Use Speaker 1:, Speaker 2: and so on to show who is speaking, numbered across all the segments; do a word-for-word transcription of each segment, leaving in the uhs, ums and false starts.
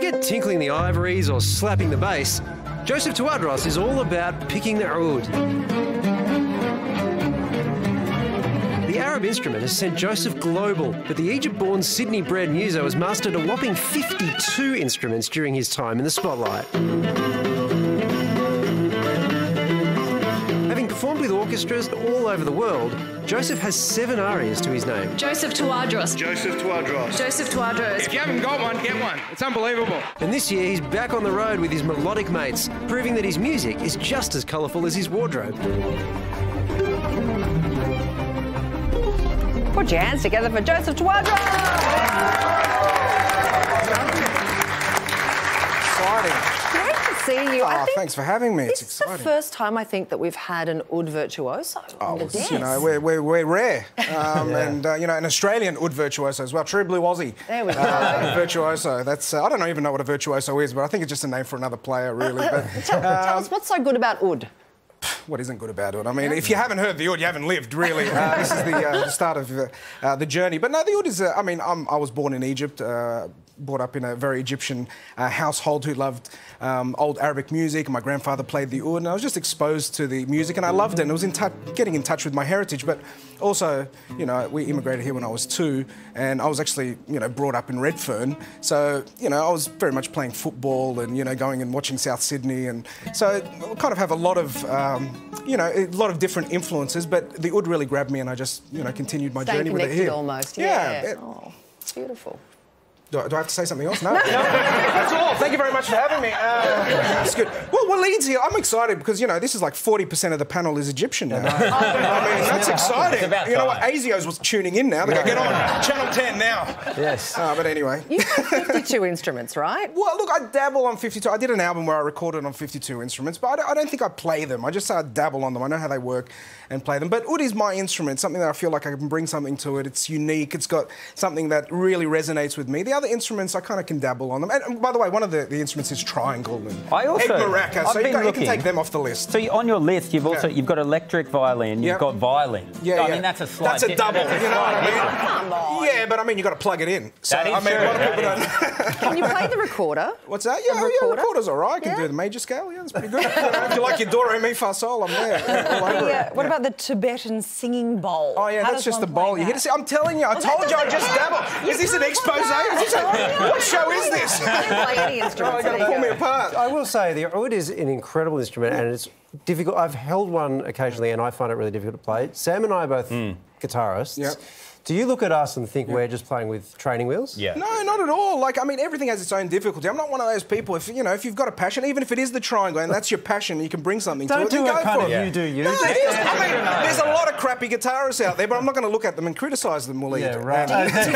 Speaker 1: Forget tinkling the ivories or slapping the bass. Joseph Tawadros is all about picking the oud. The Arab instrument has sent Joseph global, but the Egypt-born Sydney-bred muso has mastered a whopping fifty-two instruments during his time in the spotlight. Having performed with orchestras all over the world, Joseph has seven arias to his name.
Speaker 2: Joseph Tawadros.
Speaker 3: Joseph Tawadros.
Speaker 2: Joseph Tawadros.
Speaker 4: If you haven't got one, get one. It's unbelievable.
Speaker 1: And this year he's back on the road with his melodic mates, proving that his music is just as colourful as his wardrobe.
Speaker 5: Put your hands together for Joseph Tawadros!
Speaker 6: Exciting.
Speaker 5: Great to see you.
Speaker 6: Oh,
Speaker 5: I think
Speaker 6: thanks for having me. It's
Speaker 5: this
Speaker 6: exciting.
Speaker 5: is the first time I think that we've had an oud virtuoso
Speaker 6: Oh,
Speaker 5: on the
Speaker 6: well,
Speaker 5: desk.
Speaker 6: you know, we're, we're, we're rare. Um,
Speaker 1: Yeah.
Speaker 6: And, uh, you know, an Australian oud virtuoso as well. True blue Aussie.
Speaker 5: There we go.
Speaker 6: Uh, virtuoso. That's, uh, I don't even know what a virtuoso is, but I think it's just a name for another player, really. But,
Speaker 5: tell, tell
Speaker 6: um,
Speaker 5: us what's so good about oud.
Speaker 6: What isn't good about it? I mean, if you haven't heard the oud, you haven't lived, really. Uh, this is the, uh, the start of uh, uh, the journey. But no, the oud is, uh, I mean, I'm, I was born in Egypt, uh, brought up in a very Egyptian uh, household who loved um, old Arabic music. And my grandfather played the oud, and I was just exposed to the music, and I loved it. And I was in touch, getting in touch with my heritage. But also, you know, we immigrated here when I was two, and I was actually, you know, brought up in Redfern. So, you know, I was very much playing football and, you know, going and watching South Sydney. And so we kind of have a lot of, um, you know, a lot of different influences, but the oud really grabbed me, and I just, you know, continued my
Speaker 5: Staying
Speaker 6: journey with it
Speaker 5: connected
Speaker 6: here.
Speaker 5: almost,
Speaker 6: Yeah.
Speaker 5: yeah.
Speaker 6: it-
Speaker 5: Oh, beautiful.
Speaker 6: do, I, do I have to say something else? No. no. That's all. Thank you very much for having me. Uh, that's good. Well, we're Leeds here. I'm excited because, you know, this is like forty percent of the panel is Egyptian now. I mean, that's exciting.
Speaker 7: about
Speaker 6: You know what?
Speaker 7: time.
Speaker 6: ASIO's was tuning in now. They go, get on Channel ten now.
Speaker 1: Yes.
Speaker 6: Uh, but anyway.
Speaker 5: You've got fifty-two instruments, right?
Speaker 6: Well, look, I dabble on fifty-two. I did an album where I recorded on fifty-two instruments, but I don't, I don't think I play them. I just say I dabble on them. I know how they work and play them. But oud is my instrument, something that I feel like I can bring something to it. It's unique. It's got something that really resonates with me. The other instruments, I kind of can dabble on them. And, and by the way, one of the, the instruments is triangle and
Speaker 7: I also-
Speaker 6: egg maraca,
Speaker 7: I've
Speaker 6: so you
Speaker 7: been
Speaker 6: can, you can
Speaker 7: looking.
Speaker 6: take them off the list.
Speaker 7: So you, on your list, you've also
Speaker 6: Yeah.
Speaker 7: you've got electric violin, you've
Speaker 6: Yep.
Speaker 7: got violin.
Speaker 6: Yeah,
Speaker 7: I
Speaker 6: yeah.
Speaker 7: mean that's a slight.
Speaker 6: That's a
Speaker 7: di-
Speaker 6: double.
Speaker 7: that's a
Speaker 6: You know what I
Speaker 7: slight
Speaker 6: mean?
Speaker 7: difference.
Speaker 5: Come on.
Speaker 6: Yeah, but I mean, you got to plug it in. So
Speaker 7: That is
Speaker 6: I mean,
Speaker 7: true.
Speaker 6: a lot of people
Speaker 7: That
Speaker 6: don't.
Speaker 5: Can you play the recorder?
Speaker 6: What's that? Yeah,
Speaker 5: The
Speaker 6: oh, yeah,
Speaker 5: recorder?
Speaker 6: recorder's all right. I can
Speaker 5: Yeah.
Speaker 6: do the major scale. Yeah, that's pretty good. You know, if you like your do, re, mi, fa, sol, I'm there. Yeah, all over
Speaker 5: The, uh,
Speaker 6: it.
Speaker 5: what
Speaker 6: Yeah.
Speaker 5: about the Tibetan singing bowl?
Speaker 6: Oh, yeah,
Speaker 5: How
Speaker 6: that's
Speaker 5: does
Speaker 6: just the
Speaker 5: one play
Speaker 6: bowl. You hit
Speaker 5: that?
Speaker 6: it. I'm telling you, I
Speaker 5: that
Speaker 6: told you I
Speaker 5: doesn't
Speaker 6: just
Speaker 5: count.
Speaker 6: dabble.
Speaker 5: You
Speaker 6: Is this an
Speaker 5: can't
Speaker 6: expose?
Speaker 5: play that.
Speaker 6: Is this a, what show is this?
Speaker 5: I didn't play any
Speaker 6: Oh,
Speaker 5: instruments.
Speaker 6: you're going to
Speaker 5: There
Speaker 6: pull
Speaker 5: you
Speaker 6: me
Speaker 5: go.
Speaker 6: apart.
Speaker 1: I will say the oud is an incredible instrument, and it's difficult. I've held one occasionally, and I find it really difficult to play. Sam and I are both guitarists.
Speaker 6: Yep.
Speaker 1: Do you look at us and think we're just playing with training wheels?
Speaker 7: Yeah.
Speaker 6: No, not at all. Like, I mean, everything has its own difficulty. I'm not one of those people. If you know, if you've got a passion, even if it is the triangle and that's your passion, you can bring something to
Speaker 1: Don't
Speaker 6: it.
Speaker 1: do
Speaker 6: then
Speaker 1: it
Speaker 6: go
Speaker 1: kind
Speaker 6: for
Speaker 1: of
Speaker 6: it.
Speaker 1: you do you.
Speaker 6: No,
Speaker 1: Just-
Speaker 6: it is. I mean, there's a lot of crappy guitarists out there, but I'm not going to look at them and criticise them, will
Speaker 1: Yeah,
Speaker 6: you?
Speaker 1: right.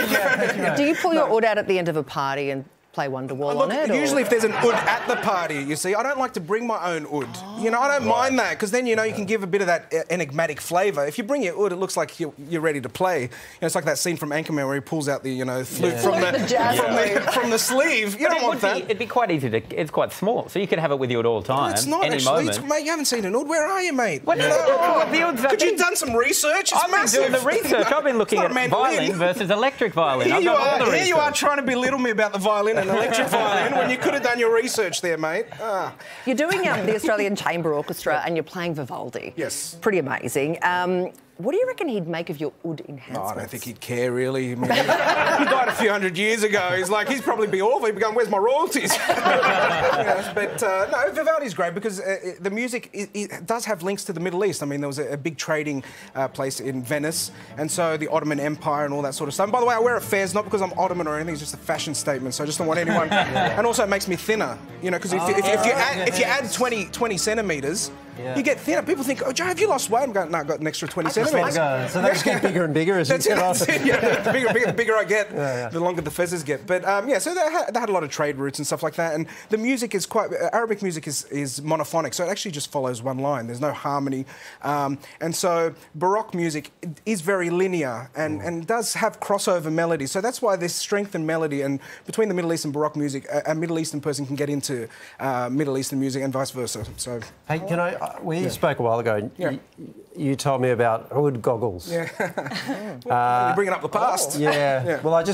Speaker 6: And-
Speaker 5: Do you pull your oud out at the end of a party and play Wonderwall
Speaker 6: Look,
Speaker 5: on it? or-
Speaker 6: usually if there's an oud at the party, you see, I don't like to bring my own oud. You know, I don't mind that, because then, you know, you can give a bit of that uh, enigmatic flavour. If you bring your oud, it looks like you're, you're ready to play. You know, it's like that scene from Anchorman where he pulls out the, you know, flute
Speaker 1: Yeah.
Speaker 6: from, the,
Speaker 5: The jazz
Speaker 6: from, the,
Speaker 5: flute.
Speaker 6: from the sleeve. You
Speaker 7: But
Speaker 6: don't
Speaker 7: it
Speaker 6: want
Speaker 7: would
Speaker 6: that.
Speaker 7: be, it'd be quite easy to. It's quite small, so you could have it with you at all times.
Speaker 6: It's not
Speaker 7: any
Speaker 6: actually.
Speaker 7: moment.
Speaker 6: It's, mate, you haven't seen an oud. Where are you, mate?
Speaker 7: What
Speaker 6: You
Speaker 7: is
Speaker 6: know,
Speaker 7: it? Well, the oud's-
Speaker 6: Could you
Speaker 7: I've
Speaker 6: have done some research? It's
Speaker 7: I've been
Speaker 6: massive.
Speaker 7: doing the research. I've been looking
Speaker 6: It's
Speaker 7: at
Speaker 6: not a mandolin.
Speaker 7: violin versus electric violin.
Speaker 6: Here
Speaker 7: I've
Speaker 6: you
Speaker 7: done all
Speaker 6: are.
Speaker 7: the
Speaker 6: Here
Speaker 7: research.
Speaker 6: you are trying to belittle me about the violin and electric violin when you could have done your research there, mate. Ah.
Speaker 5: You're doing um, the Australian Chamber Orchestra and you're playing Vivaldi.
Speaker 6: Yes.
Speaker 5: Pretty amazing. Um, what do you reckon he'd make of your oud enhancements?
Speaker 6: No, I don't think he'd care, really. I mean, he died a few hundred years ago. He's like, he'd probably be awful. He'd be going, where's my royalties? You know, but, uh, no, Vivaldi's great because uh, the music it, it does have links to the Middle East. I mean, there was a, a big trading uh, place in Venice, and so the Ottoman Empire and all that sort of stuff. And by the way, I wear a fez, not because I'm Ottoman or anything, it's just a fashion statement, so I just don't want anyone... And also, it makes me thinner, you know, because if, if, if, if you add, if you add twenty, twenty centimetres,
Speaker 1: Yeah.
Speaker 6: you get thinner. People think, oh, Joe, have you lost weight? I'm going, no, I've got an extra twenty
Speaker 1: Just
Speaker 6: centimetres.
Speaker 1: let go. So they just get bigger and bigger as you
Speaker 6: That's
Speaker 1: get
Speaker 6: it,
Speaker 1: on.
Speaker 6: that's it. Yeah, the bigger, bigger, the bigger I get,
Speaker 1: yeah.
Speaker 6: the longer the fezzes get. But um, yeah, so they had, they had a lot of trade routes and stuff like that. And the music is quite uh, Arabic music is, is monophonic, so it actually just follows one line. There's no harmony, um, and so Baroque music is very linear and, and does have crossover melodies. So that's why there's strength in melody. And between the Middle East and Baroque music, a, a Middle Eastern person can get into uh, Middle Eastern music and vice versa. So
Speaker 1: Hey, can I? Uh, we spoke a while ago.
Speaker 6: Yeah.
Speaker 1: You, you told me about oud goggles.
Speaker 6: yeah, well, you're bringing up the past.
Speaker 1: Yeah.
Speaker 6: Yeah.
Speaker 1: Well, I just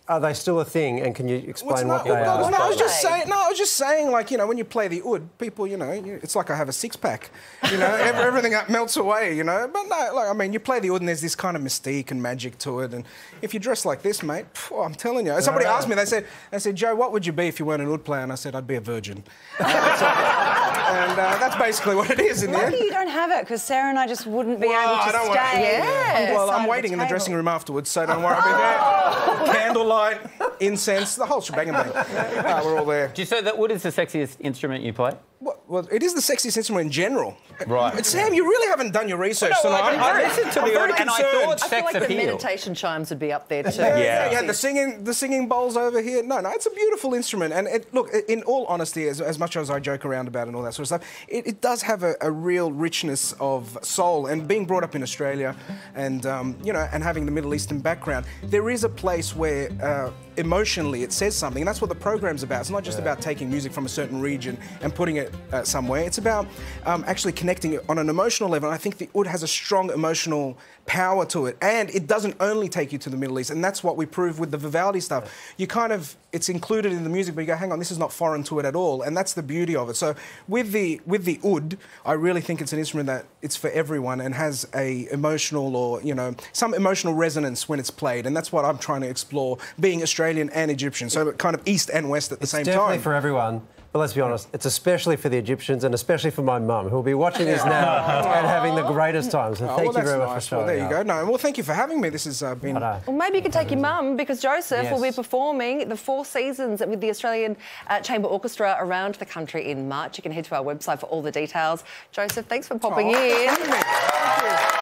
Speaker 1: are they still a thing? And can you explain
Speaker 6: What's
Speaker 1: what
Speaker 6: not-
Speaker 1: they
Speaker 6: no,
Speaker 1: are?
Speaker 6: no, I was just saying. No, I was just saying. Like, you know, when you play the oud, people, you know, you, it's like I have a six pack. You know, every, everything that melts away. You know, but no, like I mean, you play the oud and there's this kind of mystique and magic to it. And if you dress like this, mate, phew, I'm telling you. Somebody asked me. They said, they said, Joe, what would you be if you weren't an oud player? And I said, I'd be a virgin. and so, and uh, that's basically what it is in the end.
Speaker 5: Maybe you don't have it because Sarah and I just wouldn't be
Speaker 6: Well,
Speaker 5: able
Speaker 6: I
Speaker 5: to
Speaker 6: don't
Speaker 5: stay.
Speaker 6: worry.
Speaker 5: Yeah.
Speaker 6: Well, I'm waiting in the dressing room afterwards, so don't worry. I'll be there. Candlelight, incense, the whole shebang and bang. Ah, we're all there.
Speaker 7: Do you say that wood is the sexiest instrument you play?
Speaker 6: Well, well, it is the sexiest instrument in general.
Speaker 7: Right.
Speaker 6: But Sam, you really haven't done your research
Speaker 7: No, I-
Speaker 6: tonight.
Speaker 7: I
Speaker 6: I'm very-
Speaker 7: listened to
Speaker 6: I'm
Speaker 7: the
Speaker 6: very
Speaker 7: oud and I
Speaker 6: concerned.
Speaker 7: thought
Speaker 5: I feel
Speaker 7: sex
Speaker 5: like the
Speaker 7: appeal.
Speaker 5: meditation chimes would be up there too.
Speaker 6: Yeah,
Speaker 7: Yeah.
Speaker 6: you had the singing, the singing bowls over here. No, no, it's a beautiful instrument. And it, look, in all honesty, as, as much as I joke around about it and all that sort of stuff, it, it does have a, a real richness of soul. And being brought up in Australia, and um, you know, and having the Middle Eastern background, there is a place where uh, emotionally it says something. And that's what the program's about. It's not just yeah. about taking music from a certain region and putting it uh, somewhere. It's about um, actually connecting it on an emotional level. And I think the oud has a strong emotional power to it, and it doesn't only take you to the Middle East, and that's what we prove with the Vivaldi stuff. You kind of, it's included in the music, but you go, hang on, this is not foreign to it at all, and that's the beauty of it. So with the with the oud, I really think it's an instrument that it's for everyone and has a emotional or, you know, some emotional resonance when it's played, and that's what I'm trying to explore, being Australian and Egyptian, so kind of East and West at the
Speaker 1: it's
Speaker 6: same
Speaker 1: definitely
Speaker 6: time.
Speaker 1: for everyone. But let's be honest, it's especially for the Egyptians and especially for my mum, who will be watching this now and having the greatest time. So
Speaker 6: Oh,
Speaker 1: thank
Speaker 6: well,
Speaker 1: you very
Speaker 6: that's
Speaker 1: much
Speaker 6: nice.
Speaker 1: for showing
Speaker 6: Well, there you
Speaker 1: up.
Speaker 6: go. No, well, thank you for having me. This has uh, been...
Speaker 1: Well,
Speaker 5: maybe you could take your mum because Joseph
Speaker 1: Yes.
Speaker 5: will be performing the Four Seasons with the Australian uh, Chamber Orchestra around the country in March. You can head to our website for all the details. Joseph, thanks for popping
Speaker 6: Oh,
Speaker 5: in.
Speaker 6: thank you. Thank you.